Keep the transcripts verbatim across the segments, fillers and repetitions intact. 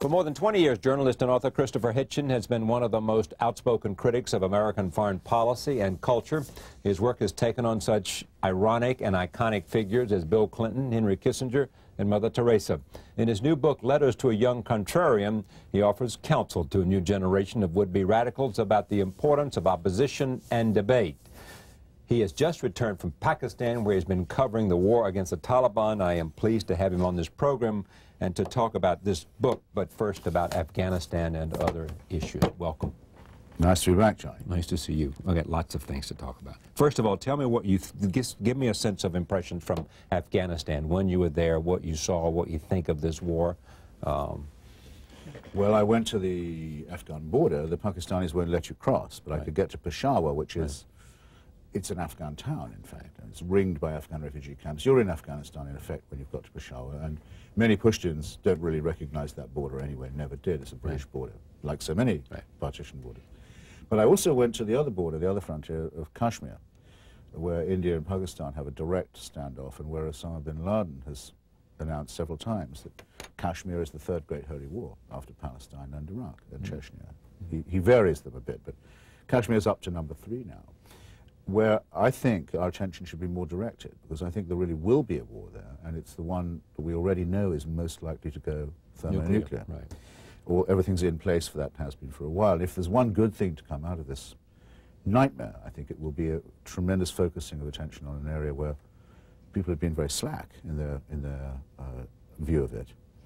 For more than twenty years, journalist and author Christopher Hitchens has been one of the most outspoken critics of American foreign policy and culture. His work has taken on such ironic and iconic figures as Bill Clinton, Henry Kissinger, and Mother Teresa. In his new book, Letters to a Young Contrarian, he offers counsel to a new generation of would-be radicals about the importance of opposition and debate. He has just returned from Pakistan, where he's been covering the war against the Taliban. I am pleased to have him on this program and to talk about this book, but first about Afghanistan and other issues. Welcome. Nice to be back, Johnny. Nice to see you. I've got lots of things to talk about. First of all, tell me what you, th give, give me a sense of impression from Afghanistan, when you were there, what you saw, what you think of this war. Um, well, I went to the Afghan border. The Pakistanis won't let you cross, but right. I could get to Peshawar, which is, right. it's an Afghan town, in fact. It's ringed by Afghan refugee camps. You're in Afghanistan, in effect, when you've got to Peshawar, and many Pashtuns don't really recognize that border anyway, never did. It's a British right. border, like so many right. partition borders. But I also went to the other border, the other frontier of Kashmir, where India and Pakistan have a direct standoff, and where Osama bin Laden has announced several times that Kashmir is the third great holy war after Palestine and Iraq and mm-hmm. Chechnya. He, he varies them a bit, but Kashmir is up to number three now, where I think our attention should be more directed, because I think there really will be a war there, and it's the one that we already know is most likely to go thermonuclear. Right. Or everything's in place for that, has been for a while. If there's one good thing to come out of this nightmare, I think it will be a tremendous focusing of attention on an area where people have been very slack in their, in their uh, view of it.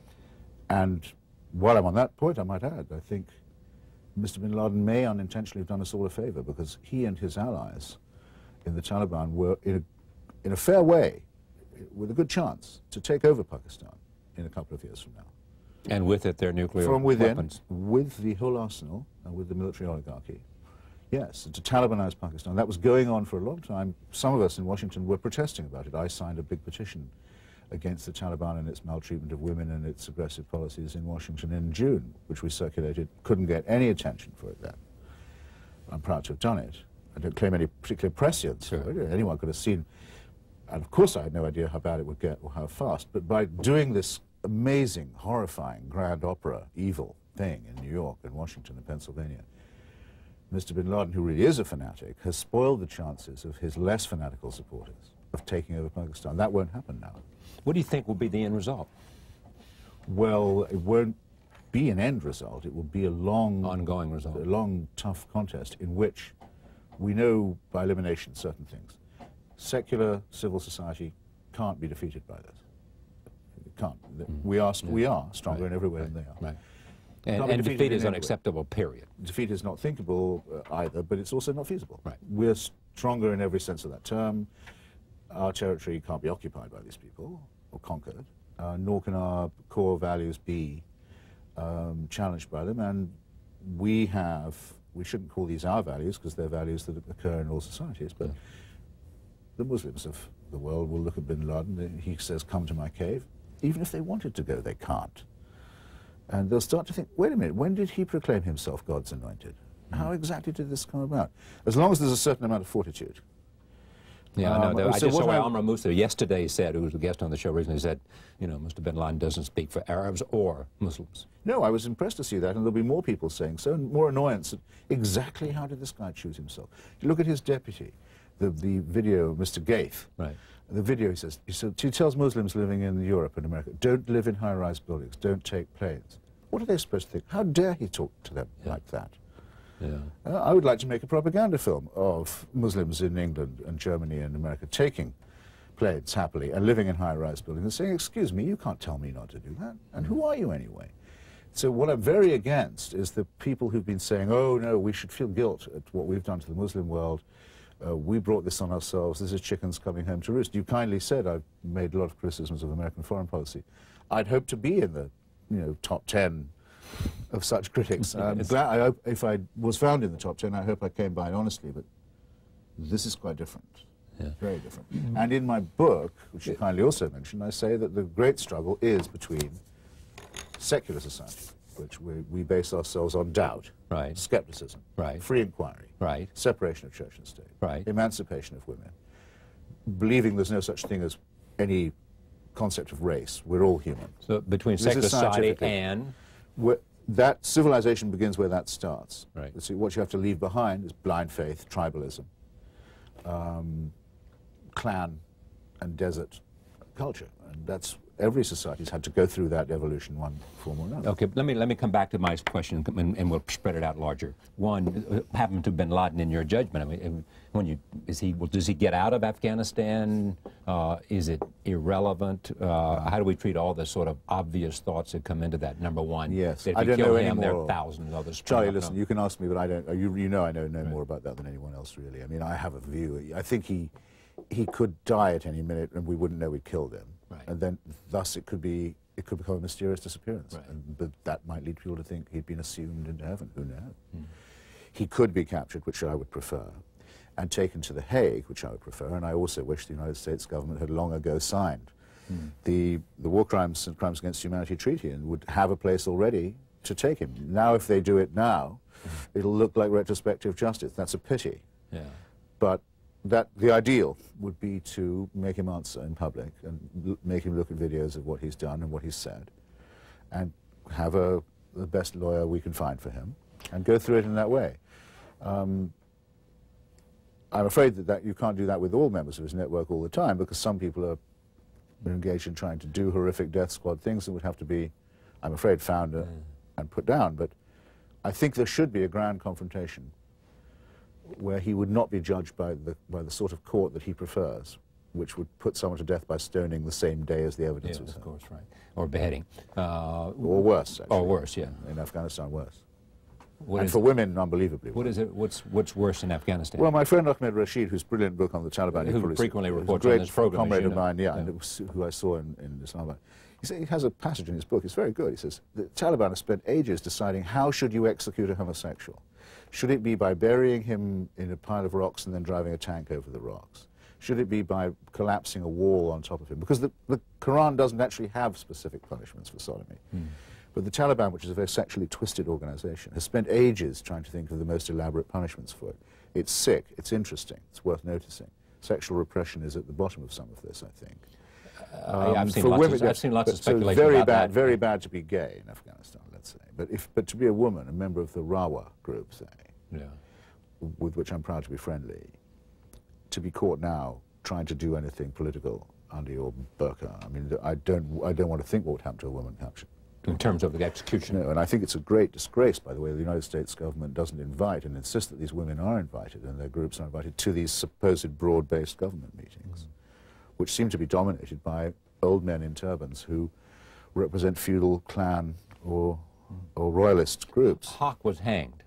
And while I'm on that point, I might add, I think Mister bin Laden may unintentionally have done us all a favor, because he and his allies in the Taliban were, in a, in a fair way, with a good chance, to take over Pakistan in a couple of years from now. And with it, their nuclear From within, weapons. with the whole arsenal, and with the military oligarchy. Yes, to Talibanize Pakistan. That was going on for a long time. Some of us in Washington were protesting about it. I signed a big petition against the Taliban and its maltreatment of women and its aggressive policies in Washington in June, which we circulated. Couldn't get any attention for it then. I'm proud to have done it. I don't claim any particular prescience sure. for it. Anyone could have seen, and of course I had no idea how bad it would get or how fast, but by doing this amazing, horrifying, grand opera, evil thing in New York and Washington and Pennsylvania, Mister bin Laden, who really is a fanatic, has spoiled the chances of his less fanatical supporters of taking over Pakistan. That won't happen now. What do you think will be the end result? Well, it won't be an end result. It will be a long, ongoing result. A long, tough contest in which we know by elimination certain things. Secular civil society can't be defeated by this. Can't. Mm. We are yeah. we are stronger right. in every way right. than they are. Right. And, and defeat is unacceptable, period. Defeat is not thinkable uh, either, but it's also not feasible. Right. We're stronger in every sense of that term. Our territory can't be occupied by these people or conquered, uh, nor can our core values be um, challenged by them. And we have, we shouldn't call these our values, because they're values that occur in all societies, but yeah. the Muslims of the world will look at bin Laden. He says, "Come to my cave." Even if they wanted to go, they can't. And they'll start to think, wait a minute, when did he proclaim himself God's anointed? Mm. How exactly did this come about? As long as there's a certain amount of fortitude. Yeah, um, I know. I so just saw I, Amr Musa yesterday said, who was a guest on the show recently, said, you know, Mister bin Laden doesn't speak for Arabs or Muslims. No, I was impressed to see that, and there'll be more people saying so, and more annoyance at exactly how did this guy choose himself. Look at his deputy, the, the video of Mister Gaith. Right. The video, he says, he, says, he tells Muslims living in Europe and America, don't live in high-rise buildings, don't take planes. What are they supposed to think? How dare he talk to them yeah. like that? Yeah. Uh, I would like to make a propaganda film of Muslims in England and Germany and America taking planes happily and living in high-rise buildings and saying, excuse me, you can't tell me not to do that. And who are you anyway? So what I'm very against is the people who've been saying, oh, no, we should feel guilt at what we've done to the Muslim world. Uh, we brought this on ourselves. This is chickens coming home to roost. You kindly said I've made a lot of criticisms of American foreign policy. I'd hope to be in the, you know, top ten of such critics. I'm glad. I hope if I was found in the top ten, I hope I came by it honestly. But this is quite different. Yeah. Very different. Mm-hmm. And in my book, which you kindly also mentioned, I say that the great struggle is between secular society, which we, we base ourselves on doubt, right. skepticism, right. free inquiry, right. separation of church and state, right. emancipation of women, believing there's no such thing as any concept of race. We're all human. So between secular society and where, that civilization begins where that starts. Right. So what you have to leave behind is blind faith, tribalism, um, clan and desert culture. And that's, every society's had to go through that evolution one form or another. Okay, let me, let me come back to my question, and, and we'll spread it out larger. One, uh, happened to bin Laden in your judgment. I mean, when you, is he, well, does he get out of Afghanistan? Uh, is it irrelevant? Uh, how do we treat all the sort of obvious thoughts that come into that? Number one, yes, that if I you don't kill know him, any there more. are thousands of others. Charlie, listen, up. you can ask me, but I don't, you, you know I know no right. more about that than anyone else, really. I mean, I have a view. I think he, he could die at any minute and we wouldn't know we killed him. Right. And then, thus, it could be, it could become a mysterious disappearance. Right. And, but that might lead people to think he'd been assumed into heaven. Who knows? Mm. He could be captured, which I would prefer, and taken to The Hague, which I would prefer, and I also wish the United States government had long ago signed mm. the, the War Crimes and Crimes Against Humanity Treaty and would have a place already to take him. Now, if they do it now, mm. it'll look like retrospective justice. That's a pity. Yeah. But that the ideal would be to make him answer in public and l make him look at videos of what he's done and what he's said, and have a, the best lawyer we can find for him, and go through it in that way. Um, I'm afraid that, that you can't do that with all members of his network all the time, because some people are engaged in trying to do horrific death squad things that would have to be, I'm afraid, found uh, mm. and put down. But I think there should be a grand confrontation where he would not be judged by the, by the sort of court that he prefers, which would put someone to death by stoning the same day as the evidence yeah, was of heard. course, right. Or beheading. Uh, or worse, actually. Or worse, yeah. In Afghanistan, worse. What and is for it? women, unbelievably What worse. is it? What's, what's worse in Afghanistan? Well, my friend Ahmed Rashid, whose brilliant book on the Taliban, who probably frequently reports a great on this program, comrade you of know. mine, yeah, yeah. and it was, who I saw in, in Islamabad. He, said, he has a passage in his book, it's very good. He says, the Taliban have spent ages deciding how should you execute a homosexual. Should it be by burying him in a pile of rocks and then driving a tank over the rocks? Should it be by collapsing a wall on top of him? Because the, the Quran doesn't actually have specific punishments for sodomy. Mm. But the Taliban, which is a very sexually twisted organization, has spent ages trying to think of the most elaborate punishments for it. It's sick, it's interesting, it's worth noticing. Sexual repression is at the bottom of some of this, I think. Uh, um, I've, seen for lots women, of, I've seen lots of so speculation very about bad, that. Very bad to be gay in Afghanistan, let's say. But, if, but to be a woman, a member of the Rawa group, say, yeah. with which I'm proud to be friendly, to be caught now trying to do anything political under your burqa, I mean, I don't, I don't want to think what would happen to a woman captured. In terms of the execution. No, and I think it's a great disgrace, by the way, the United States government doesn't invite and insist that these women are invited and their groups are invited to these supposed broad-based government meetings, mm. which seem to be dominated by old men in turbans who represent feudal, clan, or, mm. or royalist groups. Hawke was hanged.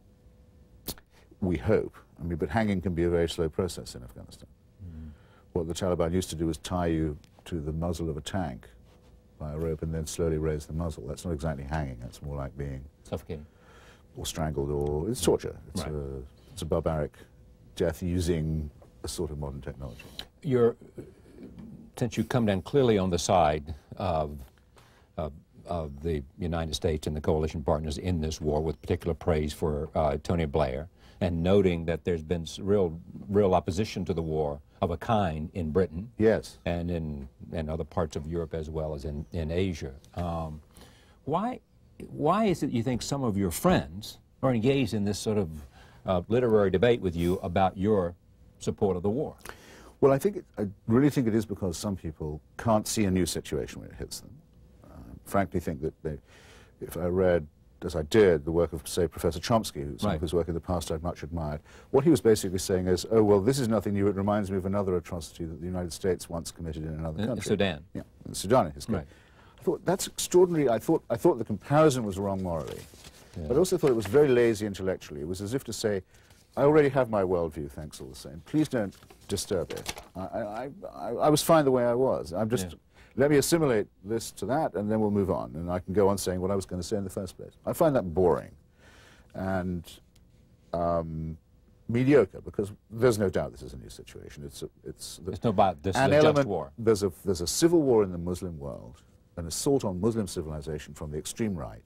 We hope. I mean, but hanging can be a very slow process in Afghanistan. Mm. What the Taliban used to do was tie you to the muzzle of a tank by a rope and then slowly raise the muzzle. That's not exactly hanging, that's more like being suffocated or strangled, or it's torture. It's, right. a, it's a barbaric death using a sort of modern technology. You're, since you come down clearly on the side of, of, of the United States and the coalition partners in this war, with particular praise for uh, Tony Blair, and noting that there's been real, real opposition to the war of a kind in Britain, yes, and in, in other parts of Europe as well as in, in Asia. Um, why, why is it you think some of your friends are engaged in this sort of uh, literary debate with you about your support of the war? Well, I think it, I really think it is because some people can't see a new situation when it hits them. Uh, frankly, think that they, if I read, as I did, the work of, say, Professor Chomsky, who's, right. whose work in the past I've much admired, what he was basically saying is, oh, well, this is nothing new. It reminds me of another atrocity that the United States once committed in another in country. Sudan. Yeah, in Sudan, in his case. Right. I thought, that's extraordinary. I thought, I thought the comparison was wrong morally. Yeah. But I also thought it was very lazy intellectually. It was as if to say, I already have my worldview, thanks all the same. Please don't disturb it. I, I, I, I was fine the way I was. I'm just... Yeah. Let me assimilate this to that, and then we'll move on, and I can go on saying what I was going to say in the first place. I find that boring and um, mediocre, because there's no doubt this is a new situation. It's a, it's the, it's no doubt this is an a element, just war. There's a there's a civil war in the Muslim world, an assault on Muslim civilization from the extreme right.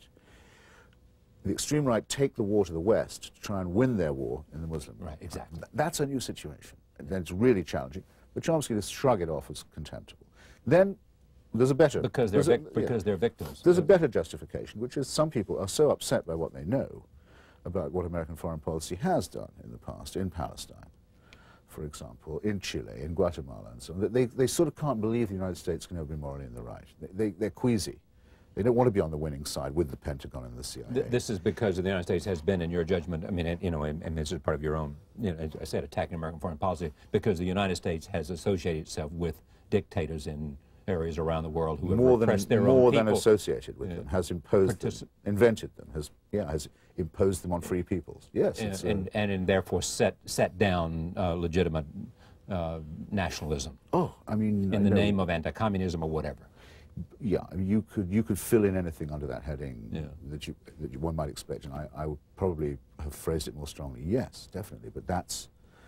The extreme right take the war to the West to try and win their war in the Muslim world. Right, exactly. That's a new situation, and then it's really challenging. But Chomsky just shrug it off as contemptible. Then There's a better... Because they're, a, vic because yeah. they're victims. There's a better justification, which is some people are so upset by what they know about what American foreign policy has done in the past, in Palestine, for example, in Chile, in Guatemala, and so on, that they, they sort of can't believe the United States can ever be morally in the right. They, they, they're queasy. They don't want to be on the winning side with the Pentagon and the C I A. This is because the United States has been, in your judgment, I mean, you know, and, and this is part of your own, you know, I said attacking American foreign policy, because the United States has associated itself with dictators in areas around the world who have more repressed than, their more own people. than associated with yeah. them, has imposed Partic them, invented them, has, yeah, has imposed them on free peoples. Yes. And, it's, and, uh, and, and therefore set, set down uh, legitimate uh, nationalism. Oh, I mean... In the no, name of anti-communism or whatever. Yeah, I mean, you could you could fill in anything under that heading yeah. that you that you, one might expect, and I, I would probably have phrased it more strongly. Yes, definitely, but that's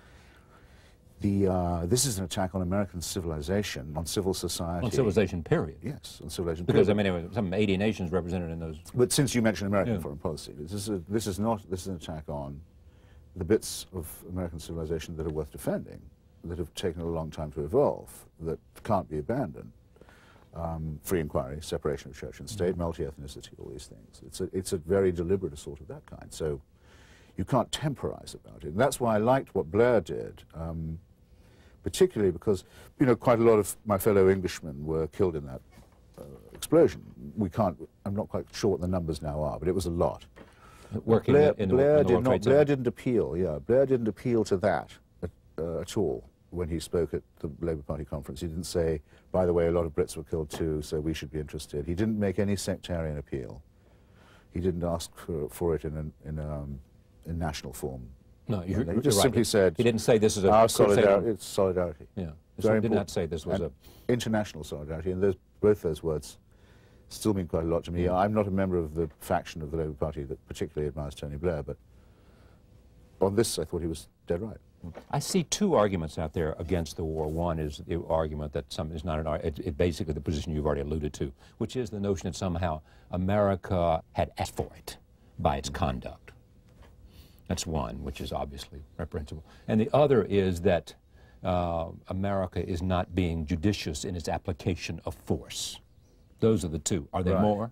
the uh, this is an attack on American civilization, on civil society, on civilization. Period. Yes, on civilization. Because period. I mean, there were some eighty nations represented in those. But since you mentioned American yeah. foreign policy, this is a, this is not this is an attack on the bits of American civilization that are worth defending, that have taken a long time to evolve, that can't be abandoned. Um, free inquiry, separation of church and state, mm-hmm. multi-ethnicity, all these things. It's a, it's a very deliberate assault of that kind. So you can't temporize about it. And that's why I liked what Blair did, um, particularly because, you know, quite a lot of my fellow Englishmen were killed in that uh, explosion. We can't, I'm not quite sure what the numbers now are, but it was a lot. Working Blair, in the, Blair, in the did not, Blair Center. didn't appeal, yeah. Blair didn't appeal to that at, uh, at all. When he spoke at the Labour Party conference, he didn't say, by the way, a lot of Brits were killed too, so we should be interested. He didn't make any sectarian appeal. He didn't ask for, for it in, an, in, um, in national form. No, you're, he you're just right. simply he, said, he didn't say this is a our solidarity. It's solidarity. Yeah, Very he did important. not say this was and a international solidarity, and those, both those words still mean quite a lot to me. Yeah. I'm not a member of the faction of the Labour Party that particularly admires Tony Blair, but on this, I thought he was dead right. I see two arguments out there against the war. One is the argument that some is not an argument, it, it basically the position you've already alluded to, which is the notion that somehow America had asked for it by its conduct. That's one, which is obviously reprehensible. And the other is that uh, America is not being judicious in its application of force. Those are the two. Are there right. more?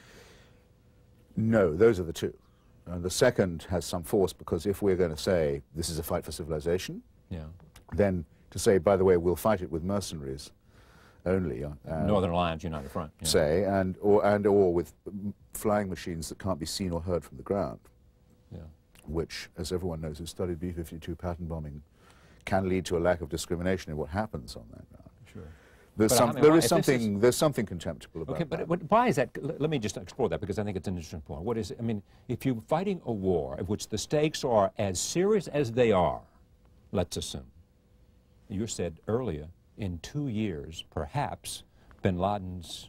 No, those are the two. Uh, the second has some force because if we're going to say this is a fight for civilization, yeah. then to say, by the way, we'll fight it with mercenaries only. Uh, Northern Alliance United Front. Yeah. Say, and or, and or with flying machines that can't be seen or heard from the ground, yeah. which, as everyone knows who studied B fifty-two pattern bombing, can lead to a lack of discrimination in what happens on that ground. Sure. There's, But some, I mean, there why- is if this something is- there's something contemptible about Okay, but that. what, why is that? L- Let me just explore that because I think it's an interesting point. What is it? I mean, if you're fighting a war in which the stakes are as serious as they are, let's assume, you said earlier, in two years, perhaps, bin Laden's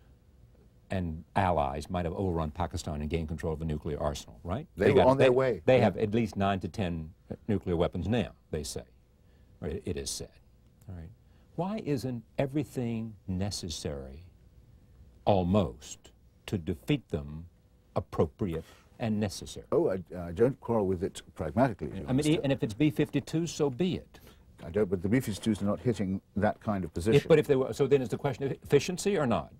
and allies might have overrun Pakistan and gained control of a nuclear arsenal, right? They were got- on their they- way. They Yeah. have at least nine to ten nuclear weapons now, they say. Or it, it is said. All right. Why isn't everything necessary, almost, to defeat them appropriate and necessary? Oh, I, I don't quarrel with it pragmatically. you I mean, understand. and if it's B fifty-two, so be it. I don't, but the B fifty-twos are not hitting that kind of position. If, but if they were, so then is the question of efficiency or not?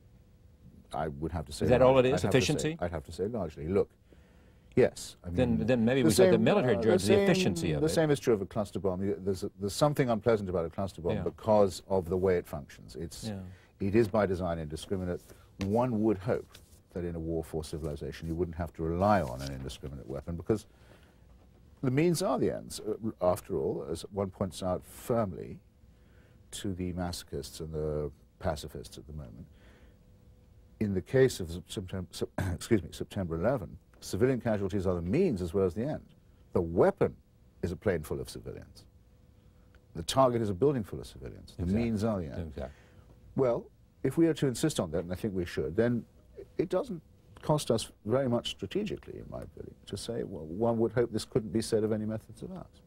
I would have to say... Is that all it is, I'd have to say- efficiency? I'd have to say largely. Look, yes. I mean, Then, then maybe the we said the same, military uh, judge the same- efficiency of The it. same is true of a cluster bomb. You- There's, a, there's something unpleasant about a cluster bomb Yeah. because of the way it functions. It's, Yeah. It is by design indiscriminate. One would hope that in a war for civilization you wouldn't have to rely on an indiscriminate weapon because the means are the ends. Uh, After all, as one points out firmly to the masochists and the pacifists at the moment, in the case of September, excuse me, September eleventh, civilian casualties are the means as well as the end. The weapon is a plane full of civilians. The target is a building full of civilians. The Exactly. means are the end. Exactly. Well, if we are to insist on that, and I think we should, then it doesn't cost us very much strategically, in my opinion, to say, well, one would hope this couldn't be said of any methods of ours.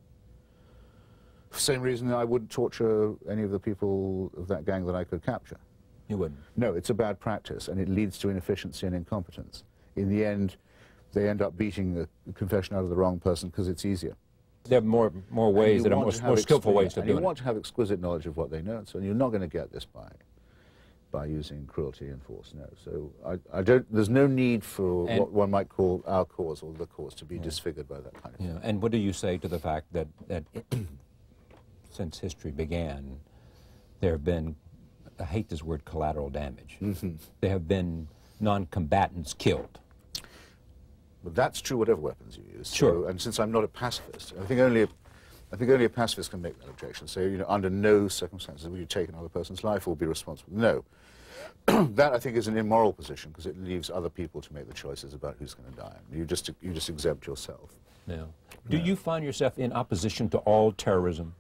For the same reason I wouldn't torture any of the people of that gang that I could capture. You wouldn't. No, it's a bad practice, and it leads to inefficiency and incompetence. In the end, they end up beating the confession out of the wrong person because it's easier. There are more, more ways that are more, more skillful ways to and do you it. want to have exquisite knowledge of what they know, so you're not going to get this by by using cruelty and force, no. So I, I don't, there's no need for and what one might call our cause or the cause to be yeah. disfigured by that kind of yeah. thing. And what do you say to the fact that, that since history began, there have been, I hate this word, collateral damage. Mm-hmm. There have been non-combatants killed. But that's true whatever weapons you use. Sure. So, and since I'm not a pacifist, I think only a, I think only a pacifist can make that objection. So, you know, under no circumstances will you take another person's life or be responsible. No. That, I think, is an immoral position because it leaves other people to make the choices about who's going to die. You just, you just exempt yourself. Yeah. Do no. you find yourself in opposition to all terrorism?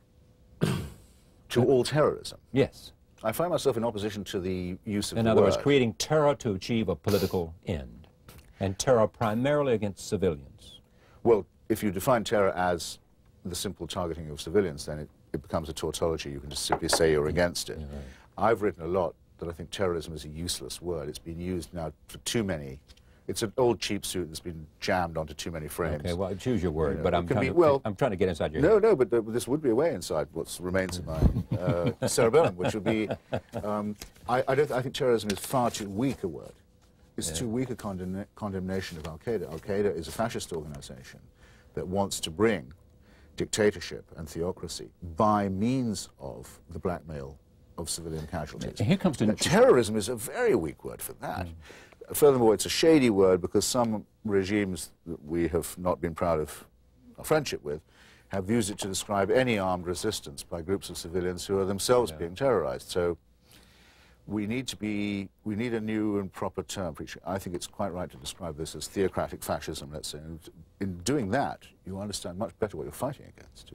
To all terrorism? Yes. I find myself in opposition to the use of in the other word. words, creating terror to achieve a political end, and terror primarily against civilians. Well, if you define terror as the simple targeting of civilians, then it, it becomes a tautology. You can just simply say you're against it. Yeah, right. I've written a lot that I think terrorism is a useless word. It's been used now for too many. It's an old cheap suit that's been jammed onto too many frames. Okay, well, choose your word, you know, but I'm trying, be, to, well, I'm trying to get inside your no, head. No, but uh, this would be a way inside what remains of my uh, cerebellum, which would be, um, I, I, don't, I think terrorism is far too weak a word. It's yeah. too weak a condemna condemnation of Al-Qaeda. Al-Qaeda is a fascist organization that wants to bring dictatorship and theocracy by means of the blackmail of civilian casualties. Here comes to now, terrorism is a very weak word for that. Mm. Furthermore, it's a shady word because some regimes that we have not been proud of our friendship with have used it to describe any armed resistance by groups of civilians who are themselves yeah. being terrorized. So we need to be, we need a new and proper term for each. I think it's quite right to describe this as theocratic fascism, let's say. And in doing that, you understand much better what you're fighting against.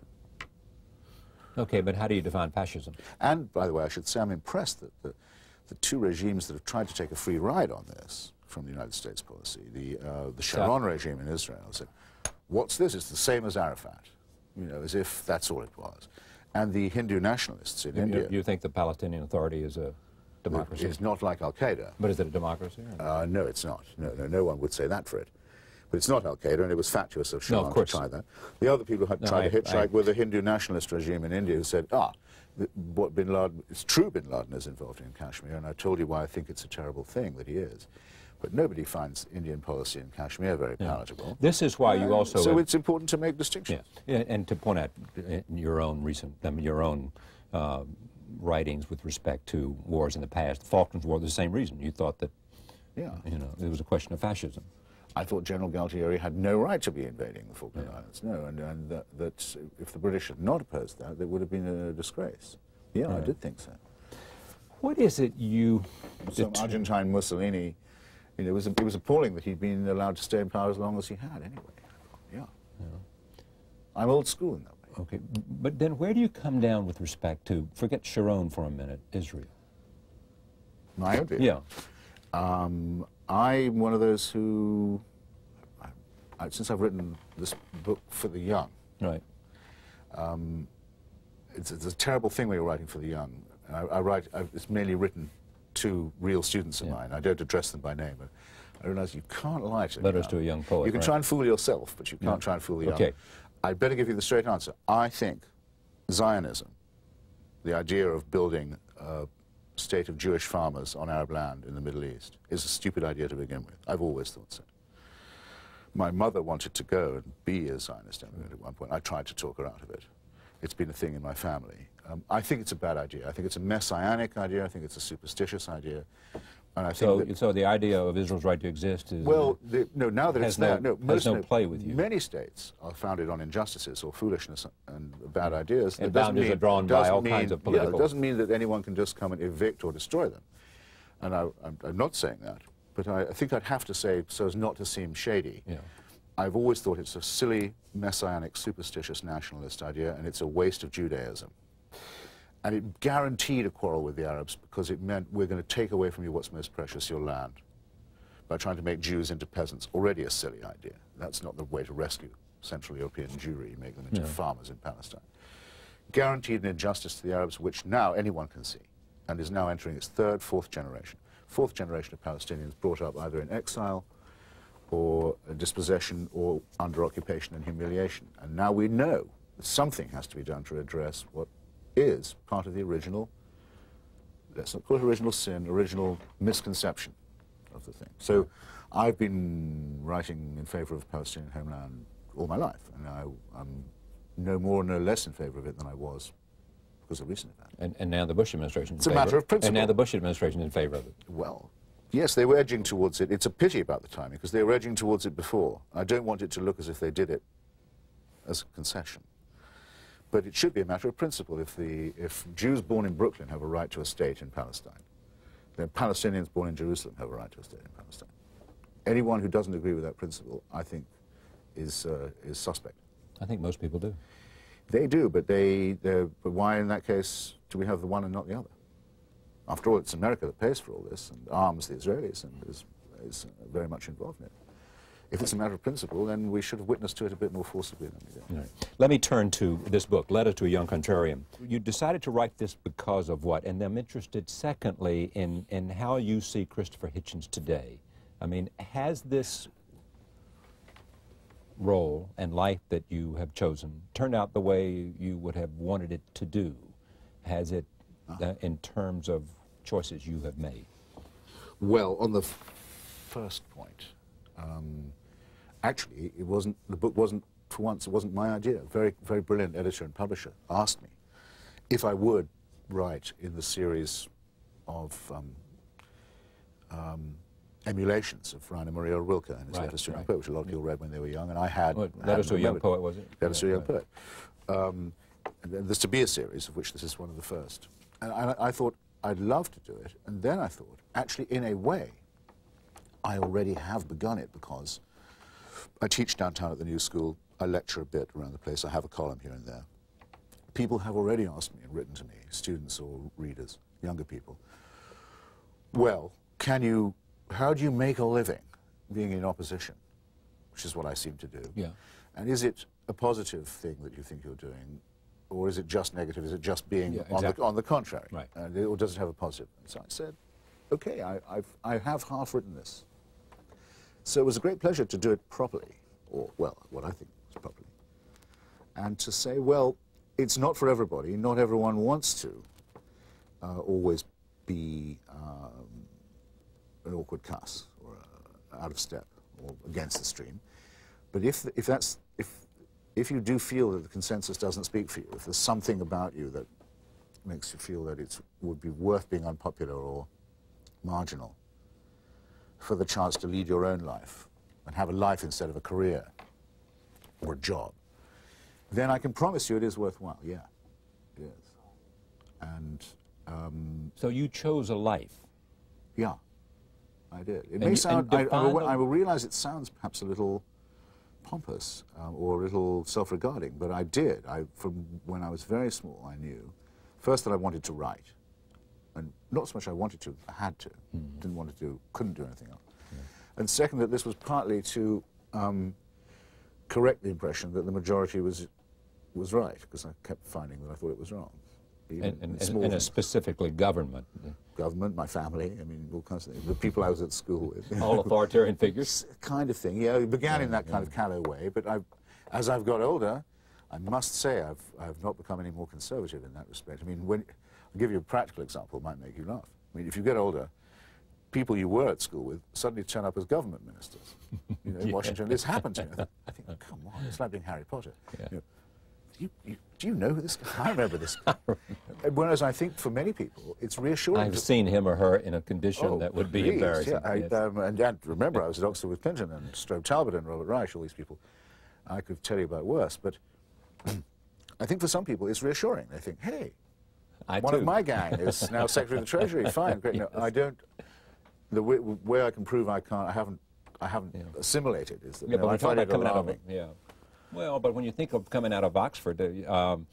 Okay, but how do you define fascism? And, by the way, I should say I'm impressed that the, the two regimes that have tried to take a free ride on this from the United States policy, the, uh, the Sharon so, regime in Israel, said, what's this? It's the same as Arafat, you know, as if that's all it was. And the Hindu nationalists in and India... Do you think the Palestinian Authority is a democracy? It's not like Al-Qaeda. But is it a democracy? Uh, no, it's not. No, no, no one would say that for it. But it's not Al-Qaeda, and it was fatuous of Sharon no, to try that. The other people who had no, tried I, to hitchhike I, were the Hindu nationalist regime in India who said, ah, what Bin Laden, it's true Bin Laden is involved in Kashmir, and I told you why I think it's a terrible thing that he is. But nobody finds Indian policy in Kashmir very yeah. palatable. This is why you also... So have, it's important to make distinctions. Yeah. yeah, and to point out in your own recent, I mean, your own uh, writings with respect to wars in the past, the Falklands War, the same reason. You thought that, yeah. you know, it was a question of fascism. I thought General Galtieri had no right to be invading the Falkland yeah. Islands. No, and, and that, that if the British had not opposed that, there would have been a disgrace. Yeah, yeah. I did think so. What is it you... Some Argentine Mussolini, you know, it was, it was appalling that he'd been allowed to stay in power as long as he had, anyway. Yeah. yeah. I'm old school in that way. Okay, but then where do you come down with respect to, forget Sharon for a minute, Israel? My own view? Yeah. Um, I'm one of those who, I, I, since I've written this book for the young, right. Um, it's, it's a terrible thing when you're writing for the young. I, I write, I've, it's mainly written to real students of yeah. mine. I don't address them by name, but I realize you can't lie to Letters young. to a young poet. You can right. try and fool yourself, but you can't yeah. try and fool the young. Okay. I'd better give you the straight answer. I think Zionism, the idea of building a state of Jewish farmers on Arab land in the Middle East, is a stupid idea to begin with. I've always thought so. My mother wanted to go and be a Zionist immigrant at one point. I tried to talk her out of it. It's been a thing in my family. Um, I think it's a bad idea. I think it's a messianic idea. I think it's a superstitious idea. And I think so, that, so the idea of Israel's right to exist is... Well, the, no, now that it's there, no, no, most, has no no, play with you. Many states are founded on injustice or foolishness and bad ideas. And boundaries are drawn by all mean, kinds of political... Yeah, it doesn't mean that anyone can just come and evict or destroy them. And I, I'm, I'm not saying that, but I, I think I'd have to say, so as not to seem shady, yeah. I've always thought it's a silly, messianic, superstitious nationalist idea, and it's a waste of Judaism. And it guaranteed a quarrel with the Arabs because it meant we're going to take away from you what's most precious, your land, by trying to make Jews into peasants. Already a silly idea. That's not the way to rescue Central European Jewry, make them into yeah. farmers in Palestine. Guaranteed an injustice to the Arabs, which now anyone can see, and is now entering its third, fourth generation. Fourth generation of Palestinians brought up either in exile or dispossession or under occupation and humiliation. And now we know that something has to be done to address what is part of the original let's not call it original sin, original misconception of the thing. So I've been writing in favor of the Palestinian homeland all my life, and I, I'm no more, no less in favor of it than I was because of recent events. And, and now the Bush administration is in favor. It's a matter of principle. And now the Bush administration is in favor of it. Well, yes, they were edging towards it. It's a pity about the timing, because they were edging towards it before. I don't want it to look as if they did it as a concession. But it should be a matter of principle. If, the, if Jews born in Brooklyn have a right to a state in Palestine, then Palestinians born in Jerusalem have a right to a state in Palestine. Anyone who doesn't agree with that principle, I think, is, uh, is suspect. I think most people do. They do, but, they, but why in that case do we have the one and not the other? After all, it's America that pays for all this and arms the Israelis and is, is very much involved in it. If it's a matter of principle, then we should have witnessed to it a bit more forcibly than we did. Right. Let me turn to this book, Letter to a Young Contrarian. You decided to write this because of what? And I'm interested, secondly, in, in how you see Christopher Hitchens today. I mean, has this role and life that you have chosen turned out the way you would have wanted it to do? Has it, uh, in terms of choices you have made? Well, on the f first point, um, actually, it wasn't, the book wasn't, for once, it wasn't my idea. A very, very brilliant editor and publisher asked me if I would write in the series of um, um, emulations of Rainer Maria Rilke and his right, Letters to a Young right. Poet, which a lot of people read when they were young, and I had... Well, Letters to a Young Poet, was it? Letters to a yeah, Young right. Poet. Um, and then there's to be a series, of which this is one of the first. And I, I thought I'd love to do it, and then I thought, actually, in a way, I already have begun it, because I teach downtown at the New School, I lecture a bit around the place, I have a column here and there. People have already asked me and written to me, students or readers, younger people, well, can you, how do you make a living being in opposition, which is what I seem to do? Yeah. And is it a positive thing that you think you're doing, or is it just negative? Is it just being yeah, on, exactly. the, on the contrary? Right. And it, or does it have a positive? And so I said, okay, I, I've, I have half written this. So it was a great pleasure to do it properly, or, well, what I think is properly. And to say, well, it's not for everybody. Not everyone wants to uh, always be um, an awkward cuss, or uh, out of step, or against the stream. But if, if, that's, if, if you do feel that the consensus doesn't speak for you, if there's something about you that makes you feel that it would be worth being unpopular or marginal, for the chance to lead your own life and have a life instead of a career or a job, then I can promise you it is worthwhile. Yeah, it is. And um, so you chose a life. Yeah, I did. It and may you, sound. I, I, will, the... I will realize it sounds perhaps a little pompous um, or a little self-regarding, but I did. I, from when I was very small, I knew first that I wanted to write. And not so much I wanted to, I had to. Mm-hmm. Didn't want to do, couldn't do anything else. Yeah. And second, that this was partly to um, correct the impression that the majority was was right, because I kept finding that I thought it was wrong. And, and, and, and specifically government. Government, my family, I mean, all kinds of things. The people I was at school with. All authoritarian figures? Kind of thing, yeah. It began yeah, in that yeah. kind of callow way, but I've, as I've got older, I must say I've, I've not become any more conservative in that respect. I mean, when... I'll give you a practical example, it might make you laugh. I mean, if you get older, people you were at school with suddenly turn up as government ministers. You know, in yeah. Washington, this happened to me. I think, oh, come on, it's like being Harry Potter. Yeah. You know, you, you, do you know who this guy? I remember this guy. Whereas I think for many people, it's reassuring. I've seen him or her in a condition oh, that would be please, embarrassing. Yeah, I, yes. um, and, and remember, I was at Oxford with Clinton and Strobe Talbot and Robert Reich, all these people. I could tell you about worse, but I think for some people it's reassuring. They think, hey, I one too. of my gang is now Secretary of the Treasury. Fine, great. Yes. No, I don't. The way, way I can prove I can't, I haven't, I haven't yeah. assimilated is that yeah, you know, but I we talk find about it coming alarming. out of yeah. Well, but when you think of coming out of Oxford, uh, um,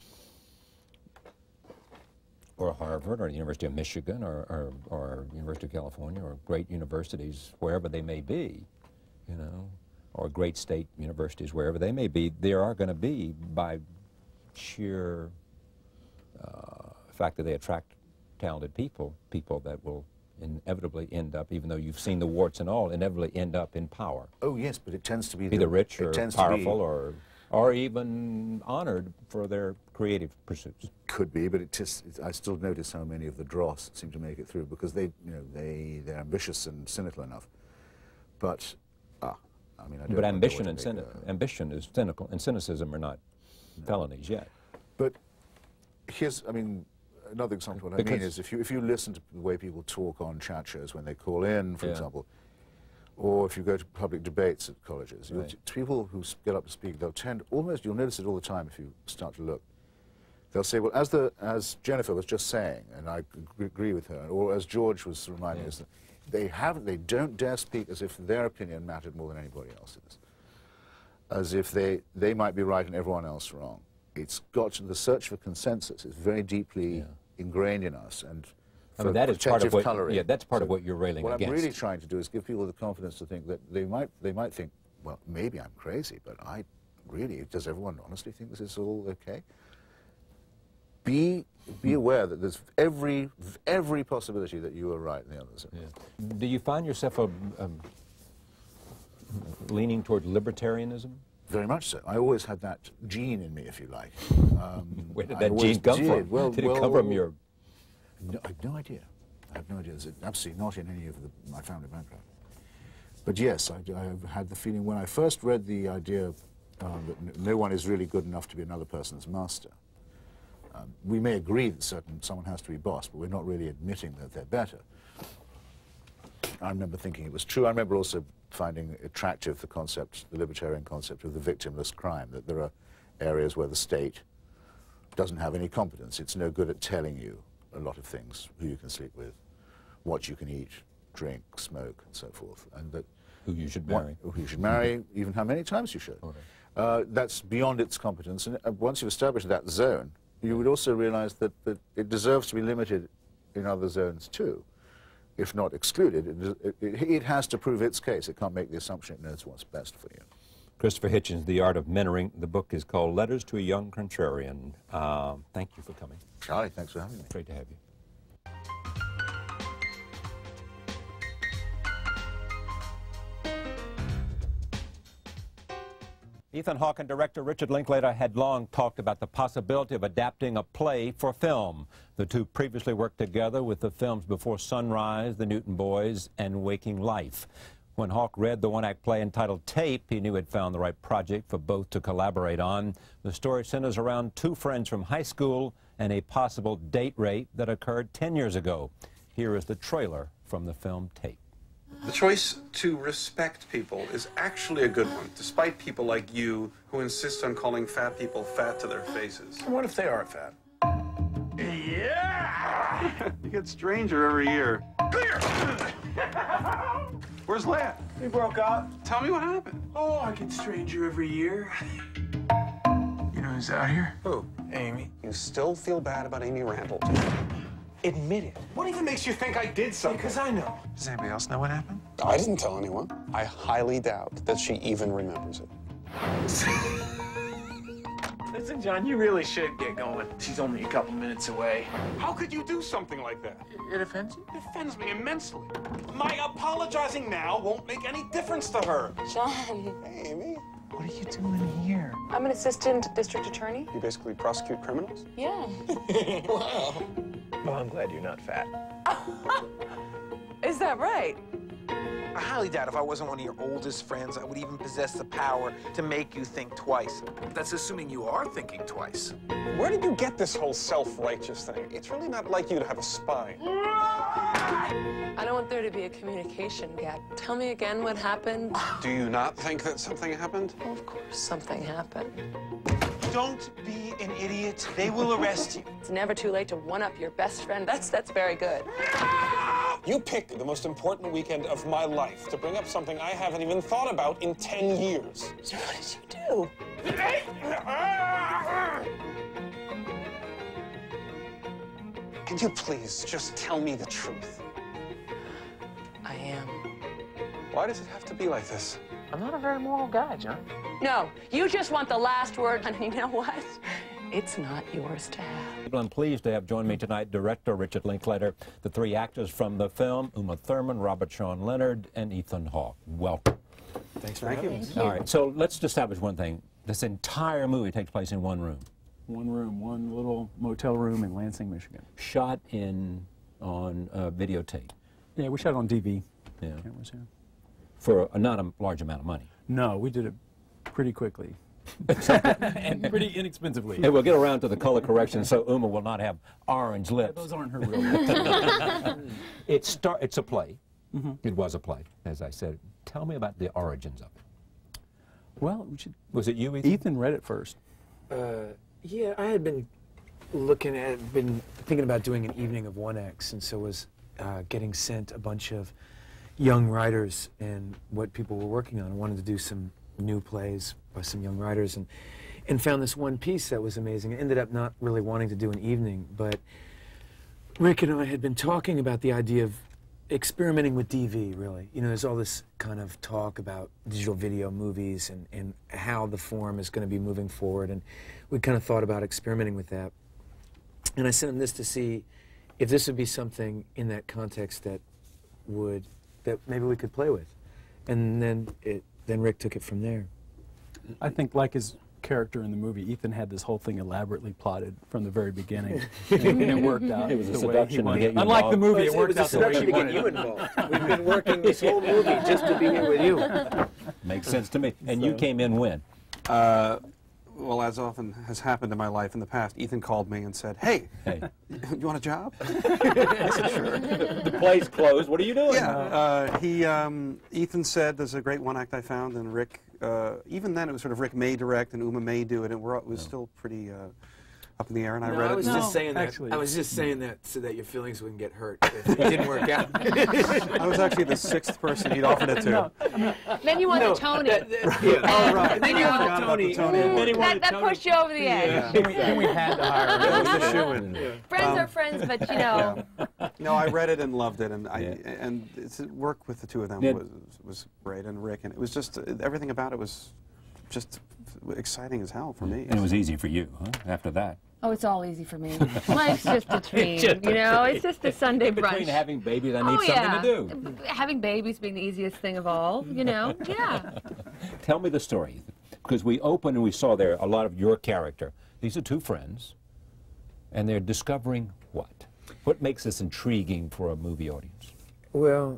or Harvard, or the University of Michigan, or, or, or University of California, or great universities wherever they may be, you know, or great state universities wherever they may be, there are going to be by sheer uh, fact that they attract talented people, people that will inevitably end up, even though you've seen the warts and all, inevitably end up in power. Oh yes, but it tends to be either the, rich or powerful be, or or even honored for their creative pursuits. Could be, but it just, it, I still notice how many of the dross seem to make it through because they, you know, they, they're ambitious and cynical enough. But, ah, I mean, I don't But know ambition what and to cyni make, uh, ambition is cynical, and cynicism are not no. felonies yet. But here's, I mean, another example of what because I mean is if you, if you listen to the way people talk on chat shows when they call in, for yeah. example, or if you go to public debates at colleges, right. you'll, people who get up to speak, they'll tend, almost, you'll notice it all the time if you start to look. They'll say, well, as, the, as Jennifer was just saying, and I agree with her, or as George was reminding yeah. us, they, haven't, they don't dare speak as if their opinion mattered more than anybody else's. As if they, they might be right and everyone else wrong. It's got to, the search for consensus is very deeply yeah. ingrained in us, and I mean, that is part of what, coloring. yeah, that's part so of what you're railing what against. What I'm really trying to do is give people the confidence to think that they might, they might think, well, maybe I'm crazy, but I really, does everyone honestly think this is all okay? Be, be aware that there's every, every possibility that you are right and the others are wrong. Yeah. Do you find yourself a, um, leaning toward libertarianism? Very much so. I always had that gene in me, if you like. Um, Where did I that gene come did. from? Well, did well, it come from your... No, I have no idea. I have no idea. It's absolutely not in any of the, my family background. But yes, I, I had the feeling when I first read the idea um, that no one is really good enough to be another person's master. Um, we may agree that certain, someone has to be boss, but we're not really admitting that they're better. I remember thinking it was true. I remember also finding attractive the concept, the libertarian concept of the victimless crime, that there are areas where the state doesn't have any competence. It's no good at telling you a lot of things, who you can sleep with, what you can eat, drink, smoke, and so forth. And that who you should marry. What, who you should marry, even how many times you should. Okay. Uh, that's beyond its competence. And uh, once you've established that zone, you would also realize that, that it deserves to be limited in other zones too. If not excluded, it, it, it has to prove its case. It can't make the assumption it knows what's best for you. Christopher Hitchens, The Art of Mentoring. The book is called Letters to a Young Contrarian. Uh, thank you for coming. Charlie, thanks for having me. Great to have you. Ethan Hawke and director Richard Linklater had long talked about the possibility of adapting a play for film. The two previously worked together with the films Before Sunrise, The Newton Boys, and Waking Life. When Hawke read the one-act play entitled Tape, he knew he'd found the right project for both to collaborate on. The story centers around two friends from high school and a possible date rape that occurred ten years ago. Here is the trailer from the film Tape. The choice to respect people is actually a good one, despite people like you who insist on calling fat people fat to their faces. What if they are fat? Yeah! You get stranger every year. Clear! Where's Leah? We broke up. Tell me what happened. Oh, I get stranger every year. You know who's out here? Who? Amy. You still feel bad about Amy Randall? Admit it. What even makes you think I did something? Because I know. Does anybody else know what happened? I didn't tell anyone. I highly doubt that she even remembers it. Listen, John, you really should get going. She's only a couple minutes away. How could you do something like that? It offends you? It offends me immensely. My apologizing now won't make any difference to her. John. Hey, Amy. What are you doing here? I'm an assistant district attorney. You basically prosecute criminals? Yeah. Wow. Well, I'm glad you're not fat. Is that right? I highly doubt if I wasn't one of your oldest friends, I would even possess the power to make you think twice. That's assuming you are thinking twice. Where did you get this whole self-righteous thing? It's really not like you to have a spine. I don't want there to be a communication gap. Tell me again what happened. Do you not think that something happened? Well, of course something happened. Don't be an idiot. They will arrest you. It's never too late to one-up your best friend. That's, that's very good. You picked the most important weekend of my life to bring up something I haven't even thought about in ten years. So what did you do? Can you please just tell me the truth? I am. Why does it have to be like this? I'm not a very moral guy, John. No, you just want the last word, and you know what? It's not yours to have. I'm pleased to have joined me tonight director Richard Linklater, the three actors from the film, Uma Thurman, Robert Sean Leonard, and Ethan Hawke. Welcome. Thanks for having me. All right, so let's establish one thing. This entire movie takes place in one room. One room, one little motel room in Lansing, Michigan. Shot in on uh, videotape. Yeah, we shot it on D V Yeah. cameras, yeah. For a, not a large amount of money. No, we did it pretty quickly. And pretty inexpensively. Hey, we'll get around to the color correction so Uma will not have orange lips. Yeah, those aren't her real lips. It start, it's a play. Mm-hmm. It was a play, as I said. Tell me about the origins of it. Well, we should... Was it you, Ethan? Ethan read it first. Uh, yeah, I had been looking at, been thinking about doing an evening of one X, and so was uh, getting sent a bunch of young writers and what people were working on. I wanted to do some new plays by some young writers, and and found this one piece that was amazing. I ended up not really wanting to do an evening, but Rick and I had been talking about the idea of experimenting with D V, really. You know, there's all this kind of talk about digital video movies and, and how the form is going to be moving forward, and we kind of thought about experimenting with that. And I sent him this to see if this would be something in that context that would, that maybe we could play with. And then it, then Rick took it from there. I think, like his character in the movie, Ethan had this whole thing elaborately plotted from the very beginning, and, and it worked out. It was a the way seduction he to wanted. get you Unlike the involved. movie, it worked out the way he to wanted. get you involved. We've been working this whole movie just to be here with you. Makes sense to me. And you came in when? Uh, well, as often has happened in my life in the past, Ethan called me and said, "Hey, Hey. you want a job?" I said, "Sure." The play's closed. What are you doing? Yeah. Uh, he, um, Ethan said, "There's a great one act I found," and Rick. Uh, even then, it was sort of Rick may direct and Uma may do it, and we're, it was still pretty uh, up in the air. And I No, read I it. was and- just saying that. actually- I was just saying that so that your feelings wouldn't get hurt if it didn't work out. I was actually the sixth person he'd offered it to. Then you won No, the Tony. that- that- yeah. Oh, right. Then you I won forgot the about Tony. the Tony Award. Then he won that the that Tony. pushed you over the edge. Yeah. Then we, then we had to hire him. It was the shoe-in. Friends are friends, but you know. No, I read it and loved it, and I Yeah. and it's, work with the two of them Yeah. was was great, and Rick, and it was just uh, everything about it was just exciting as hell for me. And it was easy for you, huh? After that. Oh, it's all easy for me. Life's just a dream, Just a you know? It's just a Sunday brunch. Between having babies, I need oh, something yeah. to do. Having babies being the easiest thing of all, you know? Yeah. Tell me the story, Ethan. Because we opened and we saw there a lot of your character. These are two friends, and they're discovering what? What makes this intriguing for a movie audience? Well,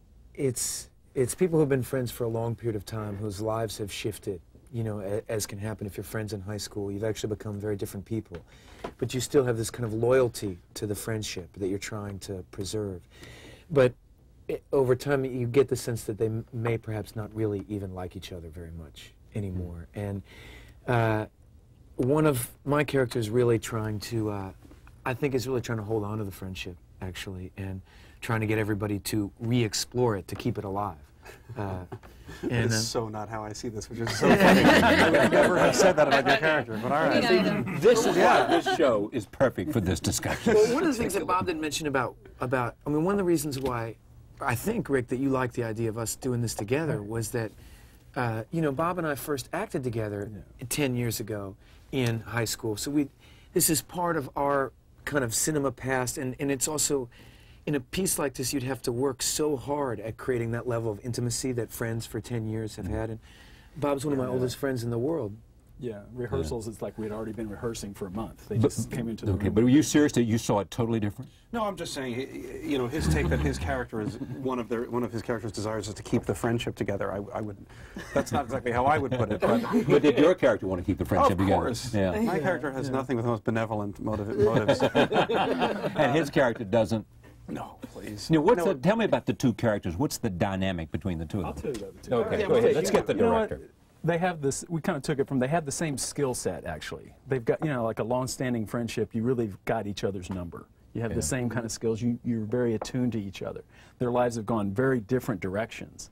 it's it's people who've been friends for a long period of time whose lives have shifted. You know, a, as can happen if you're friends in high school, you've actually become very different people, but you still have this kind of loyalty to the friendship that you're trying to preserve. But it, over time, you get the sense that they m may perhaps not really even like each other very much anymore. And uh, one of my characters really trying to, uh, I think, is really trying to hold on to the friendship, actually, and trying to get everybody to re-explore it, to keep it alive. Uh, and, It's uh, so not how I see this, which is so funny. I would never have said that about your character, but all right. This is why this show is perfect for this discussion. Well, one of the things that Bob didn't mention about, about, I mean, one of the reasons why I think, Rick, that you liked the idea of us doing this together was that, uh, you know, Bob and I first acted together yeah. ten years ago in high school. So we, this is part of our kind of cinema past, and, and it's also, in a piece like this, you'd have to work so hard at creating that level of intimacy that friends for ten years have had. And Bob's one of my yeah. oldest friends in the world. Yeah, rehearsals, yeah. it's like we had already been rehearsing for a month. They just but, came into the okay, room. but were you serious that you saw it totally different? No, I'm just saying, you know, his take that his character is one of their one of his character's desires is to keep the friendship together. I, I would, that's not exactly how I would put it. But, but did your character want to keep the friendship of together? course. Yeah. My character has yeah. nothing with the most benevolent motive, motives. And his character doesn't. No, please. Now, what's no. the, tell me about the two characters. What's the dynamic between the two of them? I'll tell you about the two. Okay, Yeah, go ahead. yeah, Let's yeah. get the You know what? director. They have this, we kind of took it from, they have the same skill set, actually. They've got, you know, like a long-standing friendship, you really got each other's number. You have Yeah. the same kind of skills, you, you're very attuned to each other. Their lives have gone very different directions.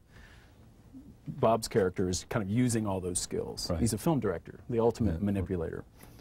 Bob's character is kind of using all those skills. Right. He's a film director, the ultimate Yeah. manipulator.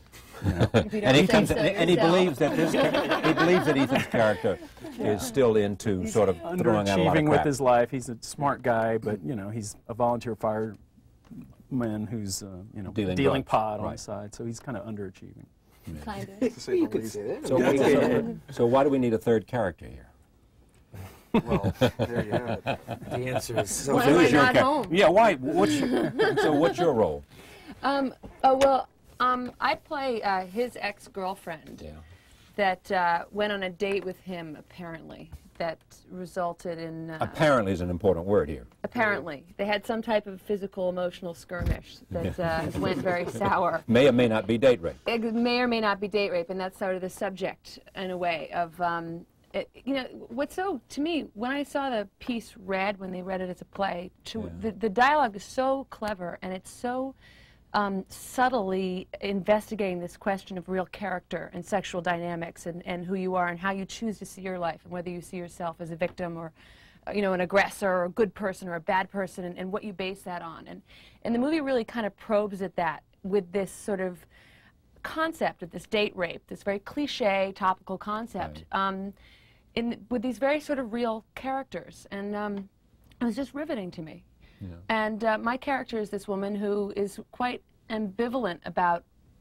And he comes, so and he believes that this, he believes that Ethan's character yeah. is still into he's sort of throwing out a lot of underachieving crap. with his life. He's a smart guy, but you know, he's a volunteer fireman who's uh, you know dealing, dealing drugs. pot right. on the side. So he's kind of underachieving. Yeah. Kind of. You could say that. So, we, so, so why do we need a third character here? Well, there you have it. The answer is so Why am I Who's your not char- home? Yeah, why? What's your, so what's your role? Um, oh, well, um, I play uh, his ex-girlfriend Yeah. that uh, went on a date with him, apparently, that resulted in... Uh, Apparently is an important word here. Apparently. They had some type of physical, emotional skirmish that uh, went very sour. May or may not be date rape. It may or may not be date rape, and that's sort of the subject, in a way, of... Um, it, you know, what's so, to me, when I saw the piece read, when they read it as a play, to, Yeah. the, the dialogue is so clever, and it's so... Um, subtly investigating this question of real character and sexual dynamics and, and who you are and how you choose to see your life and whether you see yourself as a victim or, uh, you know, an aggressor or a good person or a bad person and, and what you base that on. And, and the movie really kind of probes at that with this sort of concept of this date rape, this very cliche, topical concept, Right. um, in, with these very sort of real characters. And um, it was just riveting to me. Yeah. And uh, my character is this woman who is quite ambivalent about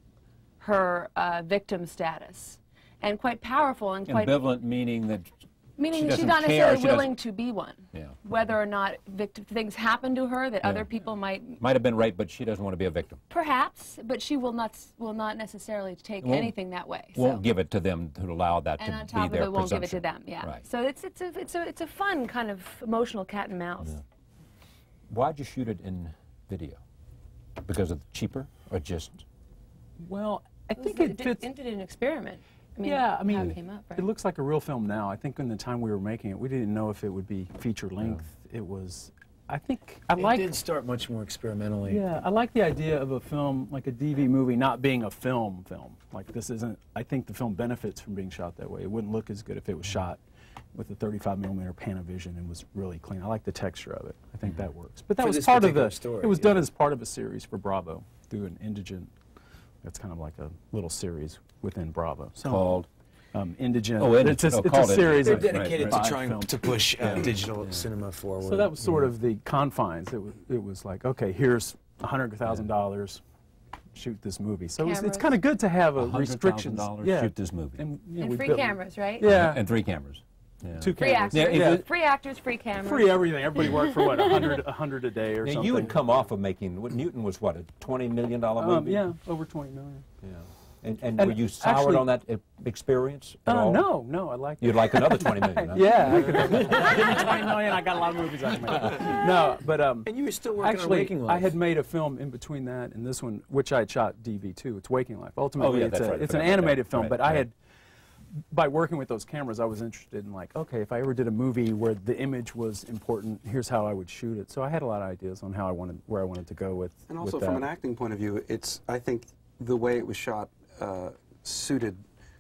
her uh, victim status, and quite powerful and quite... Ambivalent meaning that Meaning she she's doesn't not care, necessarily she willing doesn't- to be one. Yeah. Whether or not victim things happen to her that Yeah. other people might... might have been raped, but she doesn't want to be a victim. Perhaps, but she will not s- will not necessarily take Won't- anything that way. Won't so. give it to them to allow that And to on be top of their it, won't give it to presumption. them. Yeah. Right. So it's it's a it's a it's a fun kind of emotional cat and mouse. Yeah. Why'd you shoot it in video? Because it's cheaper, or just? Well, I It was think the- it fits. It did an experiment. I mean, Yeah, I how mean, it came up, right? it looks like a real film now. I think in the time we were making it, we didn't know if it would be feature length. It was, I think, I It like. did start much more experimentally. Yeah, I like the idea of a film, like a D V movie, not being a film film. Like this isn't, I think the film benefits from being shot that way. It wouldn't look as good if it was shot with a thirty-five millimeter Panavision and was really clean. I like the texture of it. I think that works. But that For was this part of particular the, story, it was yeah. done as part of a series for Bravo through an indigent, that's kind of like a little series within Bravo. So, Called? Um, indigent. Oh, Indigent. It's a, Oh, it's a called series They're of dedicated five to trying films. to push uh, digital cinema forward. So that was sort of the confines. It was, it was like, okay, here's a hundred thousand dollars, shoot this movie. So it's, it's Cameras. kind of good to have a one hundred thousand restrictions. dollars, Yeah. shoot this movie. And, you know, And we free built- cameras, right? Yeah. And three cameras. Yeah. Two Free cameras. actors. Yeah, Yeah. it- Free actors, free cameras. Free everything. Everybody worked for what, a hundred, a hundred a day or Now, something. you had come off of making, what, Newton was what, a twenty million dollar Um, movie? yeah, over twenty million. Yeah. And, and, And were you soured actually- on that uh, experience at Uh, all? no, no, I like. You'd like another twenty million, huh? Yeah, I could, give me twenty million. I got a lot of movies I can make. No, but um, And you were still working on actually, Waking Life. I had made a film in between that and this one, which I had shot D V too. It's Waking Life. Ultimately, Oh, yeah, it's, that's a, right. I it's an forgot about animated that. film, Right, but I right. had, by working with those cameras, I was interested in like, okay, if I ever did a movie where the image was important, here's how I would shoot it. So I had a lot of ideas on how I wanted, where I wanted to go with. And also with from that. an acting point of view, it's, I think the way it was shot uh, suited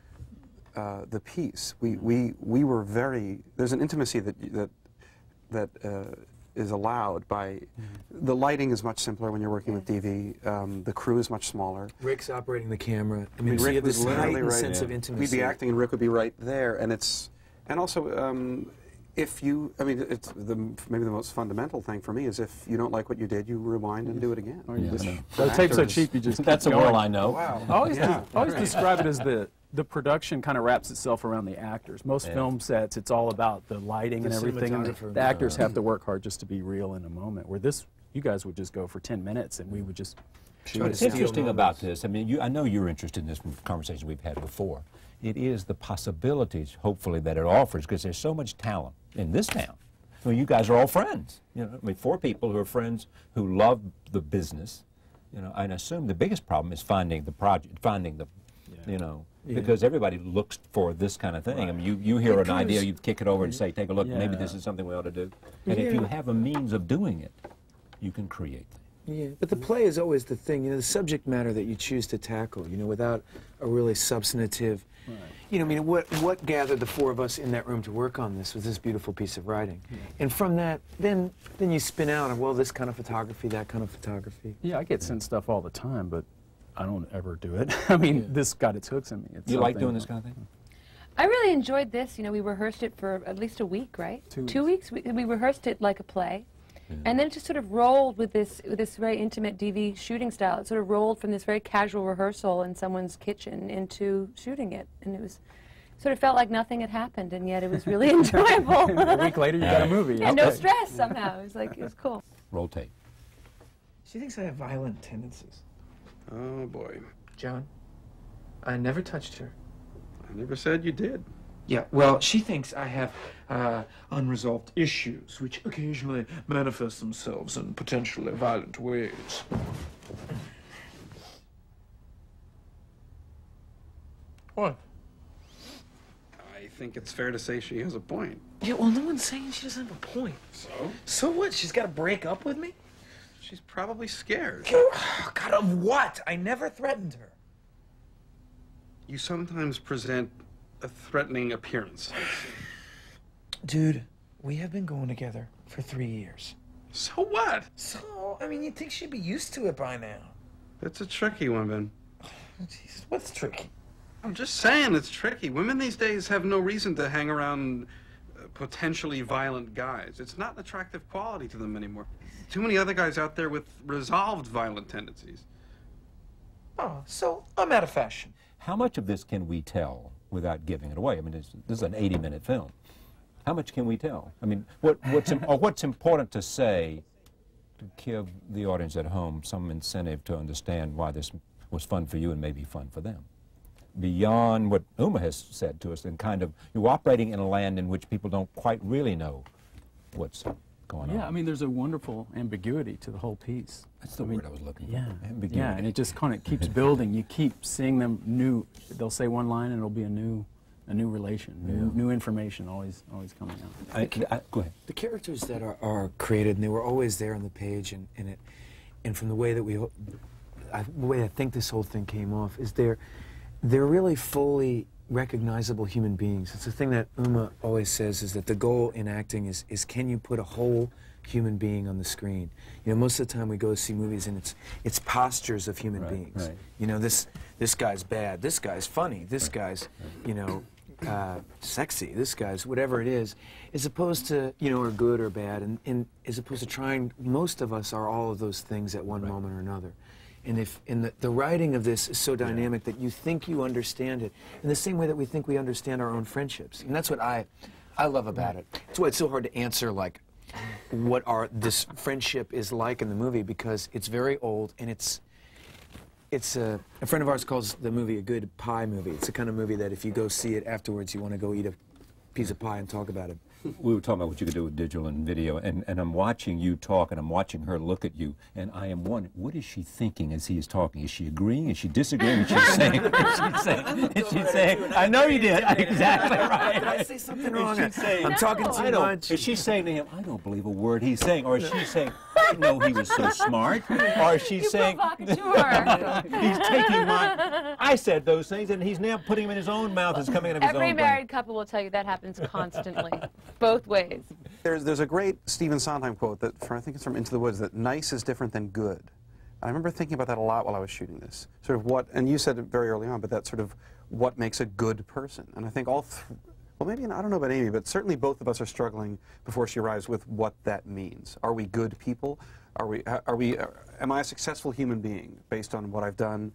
uh, the piece. We, we, we were very, there's an intimacy that, that, that uh, is allowed by, the lighting is much simpler when you're working with D V, um, the crew is much smaller. Rick's operating the camera. I I mean, mean, so you Rick have was this literally heightened right. sense of We'd intimacy. be acting and Rick would be right there, and it's, and also, um, if you, I mean, it's the, maybe the most fundamental thing for me is if you don't like what you did, you rewind and do it again. Oh, yeah, This- I know. an The tapes are actor is- cheap. You just That's a keep world going. I know. Wow. I always, Yeah. I always describe it as the the production kind of wraps itself around the actors. Most Yeah. film sets, it's all about the lighting The and everything. And cinematographer. the actors have to work hard just to be real in a moment. Where this, you guys would just go for ten minutes and we would just shoot. Try to What's steal interesting moments. about this, I mean, you, I know you're interested in this from conversations we've had before. It is the possibilities, hopefully, that it offers, because there's so much talent in this town. I mean, you guys are all friends. You know, I mean, four people who are friends who love the business. You know, and I assume the biggest problem is finding the project, finding the, you know, Yeah. because everybody looks for this kind of thing. I mean, you, you hear an idea, you kick it over and say, take a look, maybe this Yeah. is something we ought to do. And if you Yeah. have a means of doing it, you can create things. Yeah, but the play is always the thing, you know, the subject matter that you choose to tackle, you know, without a really substantive, Right. you know, I mean, what, what gathered the four of us in that room to work on this was this beautiful piece of writing. And from that, then, then you spin out of, well, this kind of photography, that kind of photography. Yeah, I get sent stuff all the time, but I don't ever do it. I mean, this got its hooks in me. It's You like something- doing this kind of thing? I really enjoyed this. You know, we rehearsed it for at least a week, right? Two Two weeks. We, we rehearsed it like a play. Yeah. And then it just sort of rolled with this with this very intimate D V shooting style. It sort of rolled from this very casual rehearsal in someone's kitchen into shooting it. And it was sort of felt like nothing had happened, and yet it was really enjoyable. A week later, you got a movie. Yeah, no Okay. stress somehow. It was like, it was cool. Roll tape. She thinks I have violent tendencies. Oh, boy. John, I never touched her. I never said you did. Yeah, well, she thinks I have uh, unresolved issues, which occasionally manifest themselves in potentially violent ways. What? I think it's fair to say she has a point. Yeah, well, no one's saying she doesn't have a point. So? So what? She's got to break up with me? She's probably scared. Oh, God, of what? I never threatened her. You sometimes present a threatening appearance. Dude, we have been going together for three years. So what? So, I mean, you'd think she'd be used to it by now. It's a tricky one, Ben. Oh, Jesus, what's tricky? I'm just saying it's tricky. Women these days have no reason to hang around uh, potentially violent guys. It's not an attractive quality to them anymore. Too many other guys out there with resolved violent tendencies. Oh, so I'm out of fashion. How much of this can we tell without giving it away? I mean, this, this is an eighty minute film. How much can we tell? I mean, what, what's, or what's important to say to give the audience at home some incentive to understand why this was fun for you and maybe fun for them? Beyond what Uma has said to us, and kind of, you're operating in a land in which people don't quite really know what's going on. Yeah, I mean, there's a wonderful ambiguity to the whole piece. That's the I mean, word I was looking yeah, for, ambiguity. Yeah, and it just kind of keeps building. You keep seeing them new, they'll say one line and it'll be a new, a new relation, new, Yeah. new information always, always coming out. I, I, go ahead. The characters that are, are created, and they were always there on the page, and, and it, and from the way that we, I, the way I think this whole thing came off is they're, they're really fully recognizable human beings. It's the thing that Uma always says, is that the goal in acting is, is can you put a whole human being on the screen? You know, most of the time we go see movies and it's, it's postures of human Right, beings. right. You know, this, this guy's bad, this guy's funny, this Right, guy's, right. you know, uh, sexy, this guy's whatever it is, as opposed to, you know, or good or bad, and, and as opposed to trying, most of us are all of those things at one Right. moment or another. And if in the, the writing of this is so dynamic yeah. that you think you understand it in the same way that we think we understand our own friendships. And that's what I, I love about it. That's why it's so hard to answer, like, what our this friendship is like in the movie, because it's very old, and it's, it's a, a friend of ours calls the movie a good pie movie. It's the kind of movie that if you go see it afterwards, you want to go eat a piece of pie and talk about it. We were talking about what you could do with digital and video, and, and I'm watching you talk, and I'm watching her look at you, and I am wondering, what is she thinking as he is talking? Is she agreeing? Is she disagreeing? Is she saying? Is she saying? Is she saying? I know you did. Exactly right. Did I say something wrong? Is she saying, I'm talking too I don't, much. Is she saying to him, I don't believe a word he's saying, or is she saying, I didn't know he was so smart, or is she You saying, provocateur. he's taking my, I said those things, and he's now putting them in his own mouth. It's coming out of his own Every brain. married couple will tell you that happens constantly, both ways. There's, there's a great Stephen Sondheim quote that, from, I think it's from Into the Woods, that nice is different than good. I remember thinking about that a lot while I was shooting this. Sort of what, and you said it very early on, but that sort of what makes a good person. And I think all, th well, maybe, I don't know about Amy, but certainly both of us are struggling before she arrives with what that means. Are we good people? Are we, are we, are, am I a successful human being based on what I've done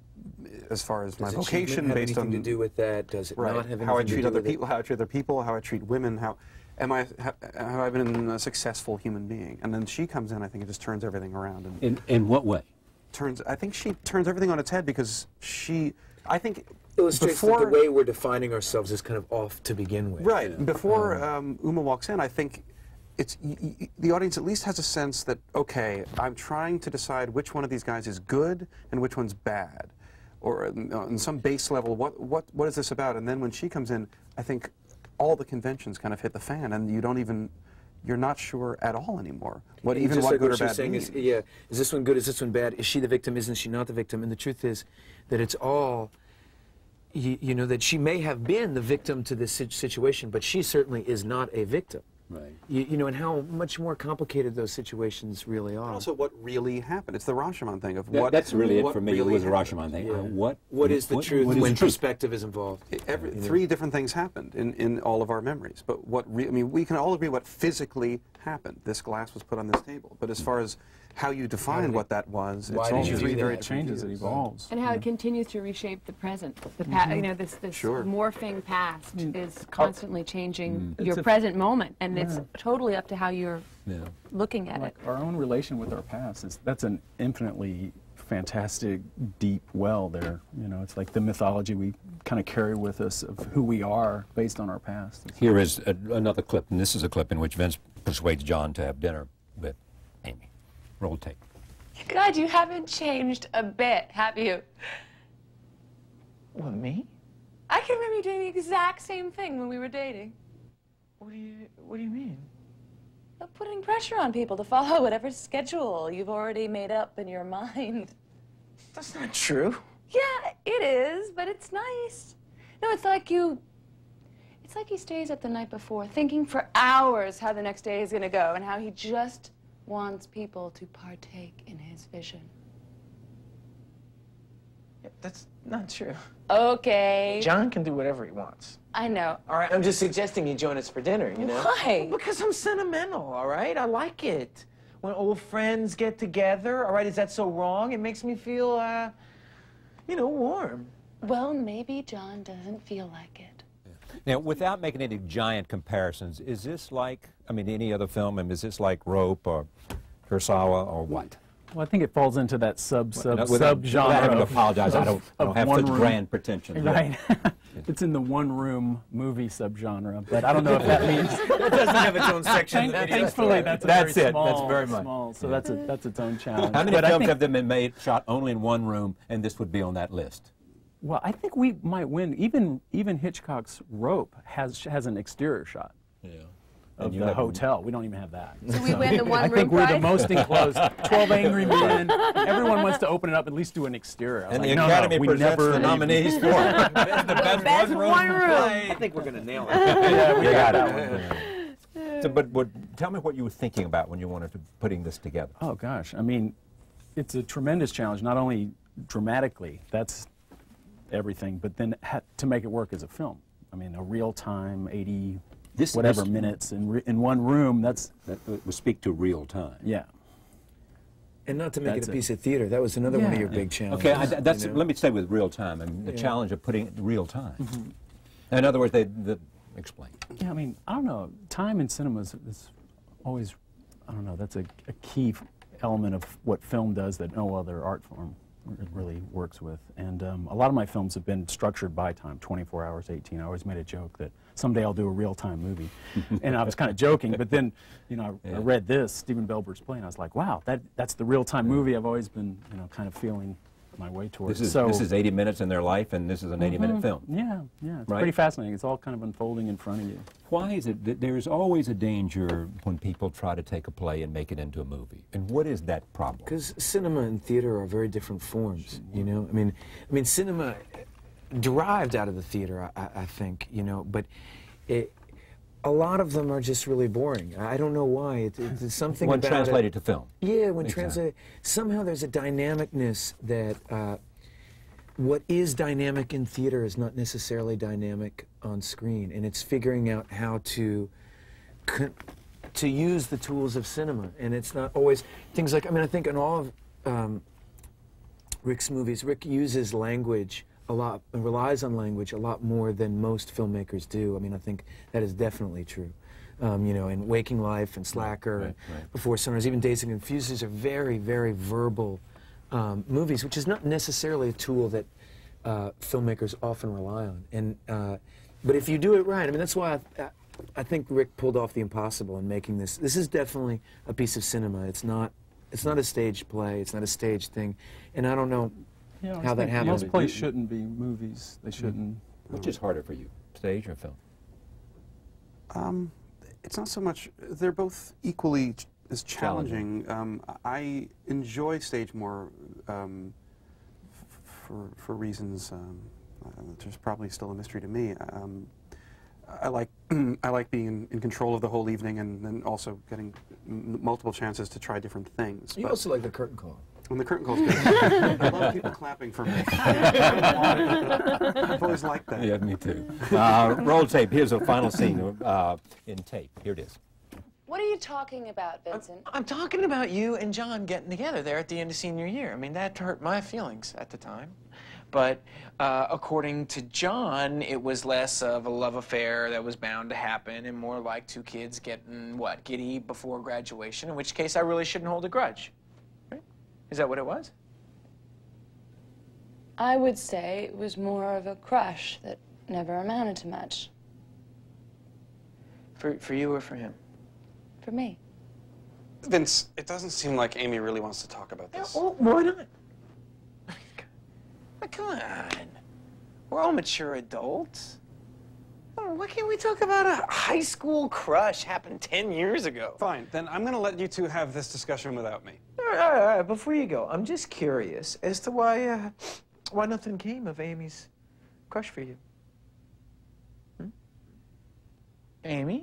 as far as my Does vocation, have based anything on to do with that? Does it right, not have anything how I to treat do other with people, it? how I treat other people, how I treat women, how am I, have, have I been a successful human being? And then she comes in, I think it just turns everything around. And In, in what way? turns, I think she turns everything on its head because she, I think, Illustrates before, that the way we're defining ourselves is kind of off to begin with. right, Yeah. before um, Uma walks in, I think it's, y y the audience at least has a sense that, okay, I'm trying to decide which one of these guys is good and which one's bad. Or uh, on some base level, what, what, what is this about? And then when she comes in, I think all the conventions kind of hit the fan, and you don't even, you're not sure at all anymore what And even just what like good what or you're bad saying means. is, yeah, is this one good? Is this one bad? Is she the victim? Isn't she not the victim? And the truth is that it's all, you, you know, that she may have been the victim to this situation, but she certainly is not a victim. Right. You, you know, and how much more complicated those situations really are. And also what really happened. It's the Rashomon thing of That- what. that's really it what for me. really It was a happened. Rashomon thing. Yeah. Uh, what, what is the what- truth what is when the truth? perspective is involved? Every, You know? Three different things happened in, in all of our memories. But what re I mean, we can all agree what physically happened. This glass was put on this table. But as far as how you define did what it- that was, why it's did all you do three that? very It changes, it views. evolves. And how it continues to reshape the present. The pa you know, this, this Sure. morphing past is constantly changing It's your a- present moment, and Yeah. it's totally up to how you're Yeah. looking at Like it. our own relation with our past is, that's an infinitely fantastic, deep well there. You know, it's like the mythology we kind of carry with us of who we are based on our past. Here is a, another clip, and this is a clip in which Vince persuades John to have dinner with Amy. Roll tape. God, you haven't changed a bit, have you? What, me? I can remember you doing the exact same thing when we were dating. What do you, what do you mean? Of putting pressure on people to follow whatever schedule you've already made up in your mind. That's not true. Yeah, it is, but it's nice. No, it's like you... It's like he stays up the night before, thinking for hours how the next day is gonna go and how he just wants people to partake in his vision. Yeah, that's not true. Okay. John can do whatever he wants. I know. All right, I'm just suggesting you join us for dinner, you know? Why? Well, because I'm sentimental, all right? I like it. When old friends get together, all right, is that so wrong? It makes me feel, uh, you know, warm. Well, maybe John doesn't feel like it. Now, without making any giant comparisons, is this like, I mean, any other film, and is this like Rope or Kurosawa or what? Well, I think it falls into that sub sub Without- sub genre. without having to of- apologize, I of- don't- I don't of have one such room. grand pretensions. Right. It's in the one room movie subgenre, but I don't know if that means It doesn't have its own section in the Thank- video Thankfully, store. that's a That's very it. small. That's very much. small. So that's a that's its own challenge. How many But I films think- have there been made, shot only in one room, and this would be on that list? Well, I think we might win. Even even Hitchcock's Rope has has an exterior shot. Yeah. Of And you the have- hotel. We don't even have that. So we win the one I room think we're the prize? most enclosed. Twelve Angry Men. Everyone wants to open it up, at least do an exterior. I was And like, the no, Academy no, we presents never the nominees for it. Best, the best, Best one room. one room. I think we're gonna nail it. Yeah, we You got got that it. one. So, but, but tell me what you were thinking about when you wanted to putting this together. Oh gosh, I mean, it's a tremendous challenge. Not only dramatically, that's everything, but then ha to make it work as a film. I mean, a real time, eighty This- whatever this- minutes in re in one room. That's That would speak to real time. yeah. And not to make That's it a it. piece of theater. That was another one of Yeah. your big challenges. Okay, I, that's, you know? let me stay with real time and the Yeah. challenge of putting it in real time. In other words, they, the, explain. Yeah, I mean, I don't know. Time in cinema is, is always, I don't know, that's a, a key f- element of what film does that no other art form r- really works with. And um, a lot of my films have been structured by time, twenty-four hours, eighteen. I always made a joke that someday I'll do a real-time movie. And I was kind of joking, but then, you know, I, Yeah. I read this, Steven Spielberg's play, and I was like, wow, that, that's the real-time movie I've always been, you know, kind of feeling my way towards. This is, so, this is eighty minutes in their life, and this is an eighty minute Mhm. film. Yeah, yeah, it's Right? pretty fascinating. It's all kind of unfolding in front of you. Why is it that there is always a danger when people try to take a play and make it into a movie? And what is that problem? Because cinema and theater are very different forms, you know? I mean, I mean, cinema derived out of the theater, I, I think, you know, but it, a lot of them are just really boring. I don't know why. It, it's something When about translated it. to film. Yeah, when Exactly. translated. Somehow there's a dynamicness that uh, what is dynamic in theater is not necessarily dynamic on screen, and it's figuring out how to con to use the tools of cinema. And it's not always things like, I mean, I think in all of um, Rick's movies, Rick uses language a lot and relies on language a lot more than most filmmakers do. I mean, I think that is definitely true. Um, you know, in Waking Life and Slacker, Right, and right. Before Sunrise, even Dazed and Confused, these are very, very verbal um, movies, which is not necessarily a tool that uh, filmmakers often rely on. And uh, but if you do it right, I mean, that's why I, I think Rick pulled off the impossible in making this. This is definitely a piece of cinema. It's not. It's not a stage play. It's not a stage thing. And I don't know You know, I how that think happens. Most plays shouldn't be movies. They shouldn't. Which is harder for you, stage or film? Um, it's not so much. They're both equally ch as challenging. Um, I enjoy stage more um, f for for reasons um, uh, that is probably still a mystery to me. Um, I like I like being in, in control of the whole evening, and then also getting m multiple chances to try different things. You But also like the curtain call. when the curtain call's good, I love people clapping for me. I've always liked that. Yeah, me too. Uh, roll tape. Here's a final scene uh, in tape. Here it is. What are you talking about, Vincent? I'm talking about you and John getting together there at the end of senior year. I mean, that hurt my feelings at the time. But uh, according to John, it was less of a love affair that was bound to happen and more like two kids getting, what, giddy before graduation, in which case I really shouldn't hold a grudge. Right? Is that what it was? I would say it was more of a crush that never amounted to much. For, for you or for him? For me. Vince, it doesn't seem like Amy really wants to talk about this. Yeah, well, why not? Come on. We're all mature adults. Why can't we talk about a high school crush happened ten years ago? Fine, then I'm going to let you two have this discussion without me. All right, all right, all right. Before you go, I'm just curious as to why, uh, why nothing came of Amy's crush for you. Hmm? Amy?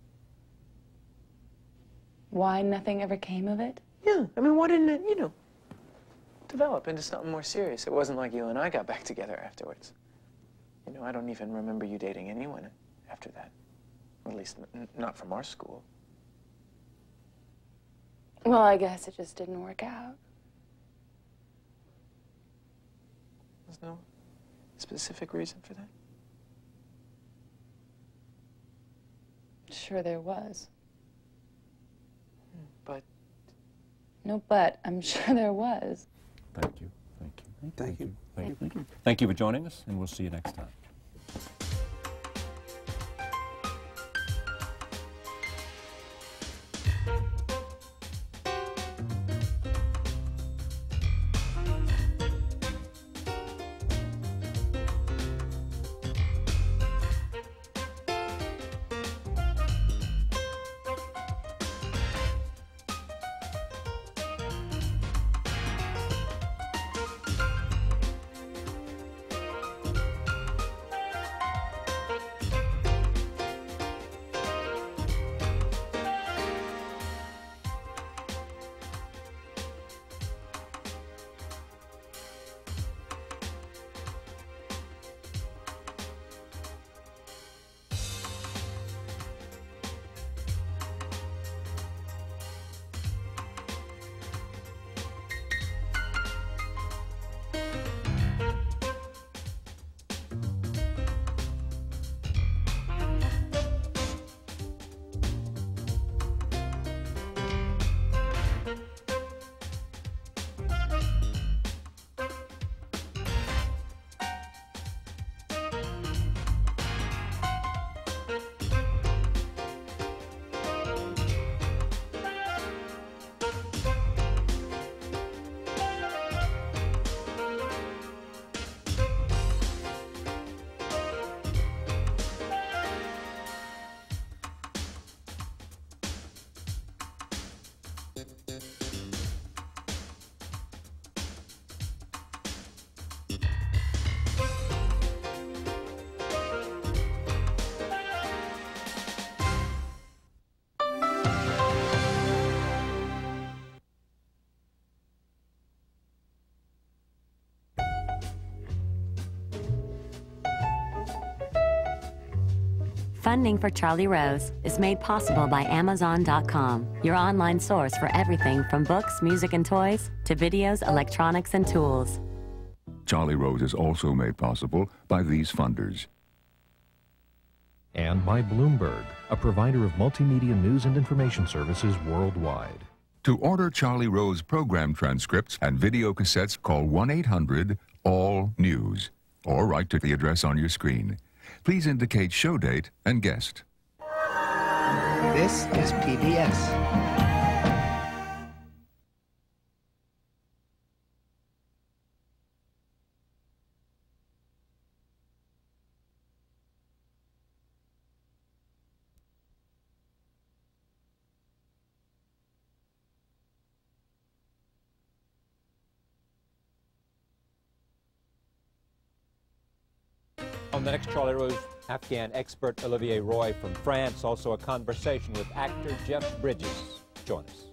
Why nothing ever came of it? Yeah, I mean, why didn't it, you know, develop into something more serious? It wasn't like you and I got back together afterwards. You know, I don't even remember you dating anyone after that. At least n not from our school. Well, I guess it just didn't work out. There's no specific reason for that? Sure there was. But... No but. I'm sure there was. Thank you. Thank you. Thank you. Thank you. Thank you. Thank you for joining us, and we'll see you next time. Funding for Charlie Rose is made possible by Amazon dot com, your online source for everything from books, music, and toys to videos, electronics, and tools. Charlie Rose is also made possible by these funders. And by Bloomberg, a provider of multimedia news and information services worldwide. To order Charlie Rose program transcripts and video cassettes, call one eight hundred all news or write to the address on your screen. Please indicate show date and guest. This is P B S. On the next Charlie Rose, Afghan expert Olivier Roy from France, also a conversation with actor Jeff Bridges. Join us.